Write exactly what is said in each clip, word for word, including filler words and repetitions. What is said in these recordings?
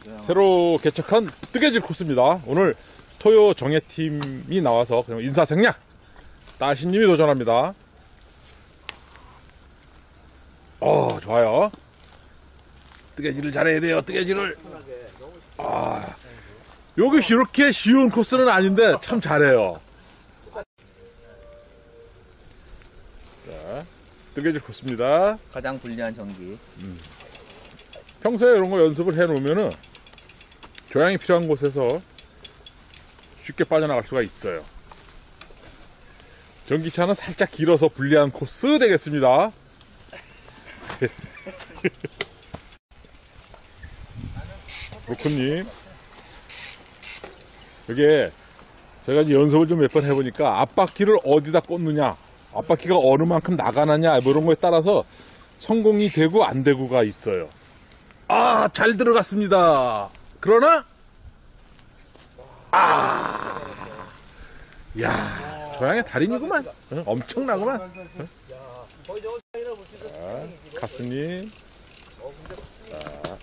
새로 개척한 뜨개질 코스입니다. 오늘 토요 정예팀이 나와서 그냥 인사생략 따신님이 도전합니다. 어, 좋아요. 뜨개질을 잘해야 돼요. 뜨개질을. 아, 여기 이렇게 쉬운 코스는 아닌데 참 잘해요. 자, 뜨개질 코스입니다. 가장 불리한 전기. 음. 평소에 이런 거 연습을 해 놓으면은 교양이 필요한 곳에서 쉽게 빠져나갈 수가 있어요. 전기차는 살짝 길어서 불리한 코스 되겠습니다. 로크님, 이게 제가 이제 연습을 좀 몇 번 해보니까 앞바퀴를 어디다 꽂느냐, 앞바퀴가 어느 만큼 나가느냐, 뭐 이런 거에 따라서 성공이 되고 안 되고가 있어요. 아, 잘 들어갔습니다. 그러나, 아, 야, 조양의 달인이구만. 어? 엄청나구만. 어? 자, 카스님. 자.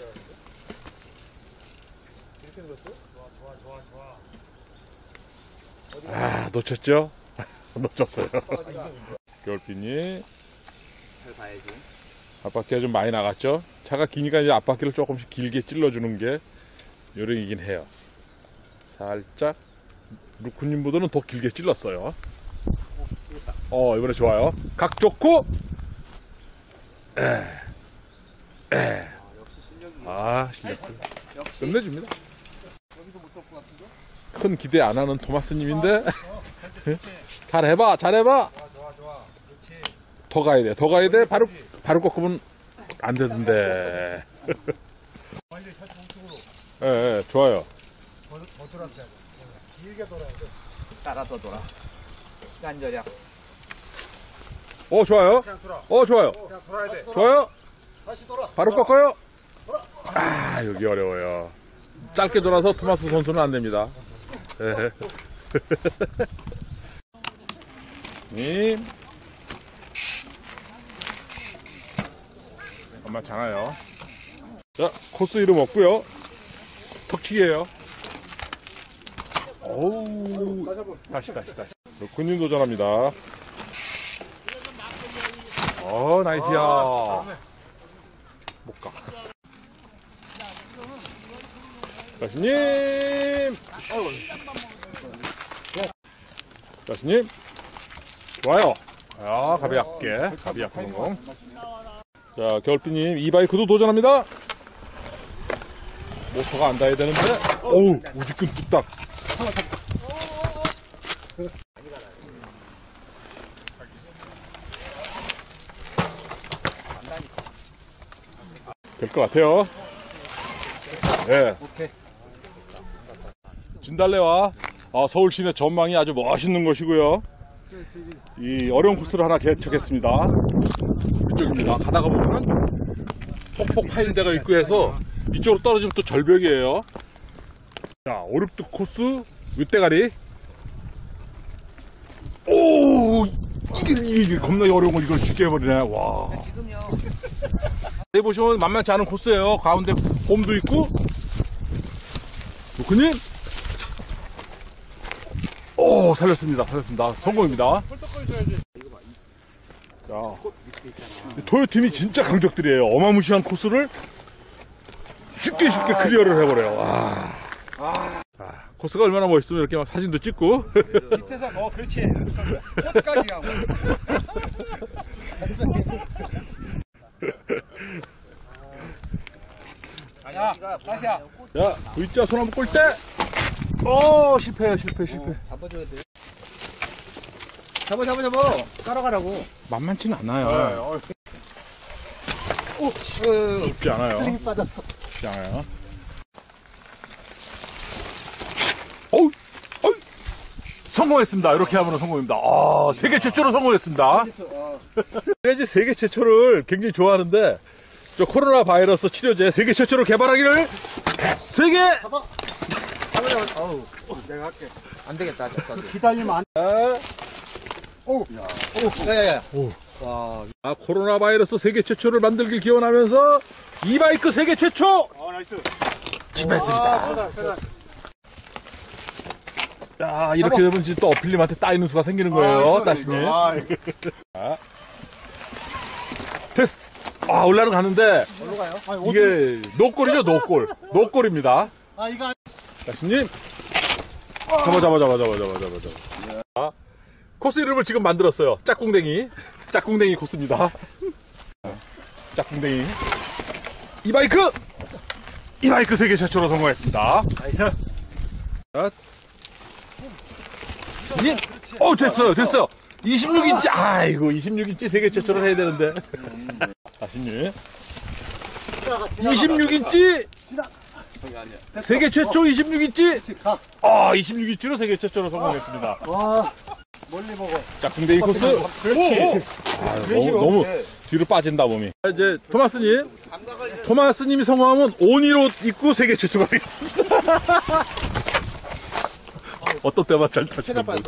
아, 놓쳤죠? 놓쳤어요. 겨울비님. 앞바퀴가 좀 많이 나갔죠? 차가 기니까 이제 앞바퀴를 조금씩 길게 찔러주는 게 요령이긴 해요. 살짝 루크님보다는 더 길게 찔렀어요. 어, 이번에 좋아요. 각 좋고, 에, 에. 아, 실력. 끝내줍니다. 큰 기대 안 하는 토마스님인데, 잘해봐, 잘해봐. 더 가야 돼, 더 가야 돼. 바로, 바로 꺾으면 안 되던데. 예, 예, 좋아요. 더, 더 돌았어야 돼. 길게 돌아야 돼. 따라 더 돌아. 시간 절약. 어, 좋아요. 그냥 돌아. 어, 좋아요. 그냥 돌아야 돼. 좋아요. 다시 돌아. 바로 꺾어요. 아, 여기 어려워요. 짧게 돌아서 토마스 선수는 안 됩니다. 예. 님. 엄마 장아요. 자, 코스 이름 없고요. 턱치기예요. 어우, 다시 다시 다시. 로크님 도전합니다. 어, 나이스야. 못 가. 자신님. 자신님. 좋아요. 아, 가볍게. 가볍게 성공. 자, 겨울비님, 이 바이크도 도전합니다. 모터가 안 닿아야 되는데, 어우, 우지끈 뚝딱. 될 것 같아요. 예. 네. 진달래와 아, 서울 시내 전망이 아주 멋있는 것이고요. 이 어려운 코스를 하나 개척했습니다. 이쪽입니다. 가다가 보면 폭폭 파인 데가 있고 해서 이쪽으로 떨어지면 또 절벽이에요. 자, 오륙도 코스 윗대가리. 오, 이게, 이게 겁나 어려운 걸 이걸 쉽게 해버리네. 와. 지금요. 해보시면 만만치 않은 코스예요. 가운데 홈도 있고. 로크님. 오, 살렸습니다. 살렸습니다. 성공입니다. 자, 토요팀이 진짜 강적들이에요. 어마무시한 코스를 쉽게 쉽게 클리어를 해버려요. 와. 자, 코스가 얼마나 멋있으면 이렇게 막 사진도 찍고. 밑에서 어 그렇지. 끝까지 가고. 야, 다시야. 자, V자 손 한번 꼴 때. 오, 실패, 실패, 실패. 어, 잡아줘야 돼. 잡아, 잡아, 잡아. 따라가라고. 만만치는 않아요. 어, 오, 쉽지 않아요. 힘 빠졌어. 쉽지 않아요. 어우, 어우, 성공했습니다. 이렇게 하면 성공입니다. 아, 세계 최초로 성공했습니다. 그래야지 세계 최초를 굉장히 좋아하는데, 저 코로나 바이러스 치료제 세계 최초로 개발하기를 세계! 잡아. 잡아, 잡아. 어우, 내가 할게. 안 되겠다. 기다리면 안 돼. 오, 야. 오, 야, 야, 야. 오, 와, 아, 코로나 바이러스 세계 최초를 만들길 기원하면서 이 바이크 세계 최초 아, 나이스. 집했습니다. 아, 대단, 대단. 야, 이렇게 되면 이제 또 어필님한테 따이는 수가 생기는 거예요, 아, 따시님. 아, 이거. 됐어. 아, 올라는 가는데 어디로 가요? 아, 어디- 이게 노골이죠, 노골. 노골입니다. 아, 이거. 따시님. 잡아, 잡아, 잡아, 잡아, 잡아, 잡아, 잡아. 자, 코스 이름을 지금 만들었어요. 짝꿍댕이. 짝꿍댕이 코스입니다. 짝꿍댕이. 이 바이크! 이 바이크 세계 최초로 성공했습니다. 나이스. 자, 이, 어, 됐어요, 됐어요. 이십육 인치, 아이고, 이십육 인치 세계 최초로 해야 되는데. 다시님. 이십육 인치! 세계 최초 이십육 인치! 가. 아, 이십육 인치로 세계 최초로 성공했습니다. 와, 멀리 보고. 짝꿍댕이 코스. 그렇지. 아, 너무, 너무 뒤로 빠진다, 몸이. 자, 이제, 토마스님. 토마스님이 성공하면 오니로 입고 세계 최초가 되겠습니다. 어떤 때만 잘 타시는 분.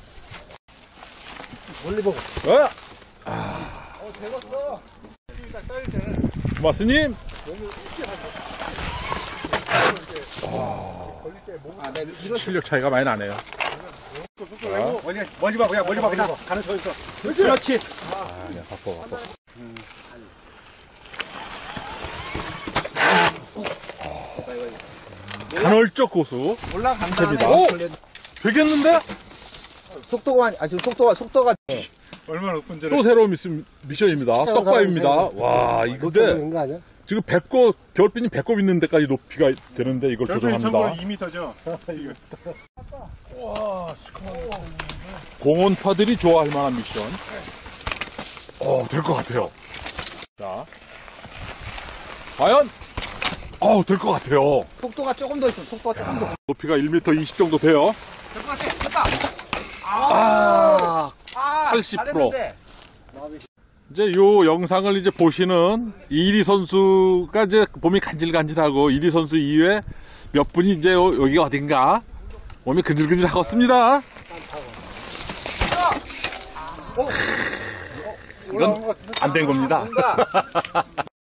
멀리 보고. 어? 어, 되었어. 딱 떨릴 때는. 토마스님. 아, 네, 이거 실력 차이가 많이 나네요. 외고. 멀리, 멀리 봐, 그냥 멀리 봐, 그냥. 가는 서 있어. 그렇지. 아, 그냥 바꿔, 바꿔. 간헐적 고수. 올라간다. 오! 되겠는데? 속도가, 아, 지금 속도가, 속도가. 얼마나 높은지를. 또 새로운 미션, 미션입니다. 떡밥입니다. 와, 이 근데 거 아니야? 지금 배꼽, 겨울비님 배꼽 있는 데까지 높이가 되는데 이걸 결국엔 참고로 조정합니다. 이 미터죠. 공원파들이 좋아할 만한 미션. 어, 될 것 같아요. 자. 과연? 어, 될 것 같아요. 속도가 조금 더 있어. 속도가 조금 더. 높이가 일 미터 이십 정도 돼요. 될 것 같아. 됐다. 아, 아, 팔십 퍼센트. 잘했는데. 이제 요 영상을 이제 보시는 이리 선수가 이제 몸이 간질간질하고 이리 선수 이외에 몇 분이 이제 요- 여기가 어딘가 몸이 근질근질하겠습니다. 이건 안 된 겁니다. 뭔가.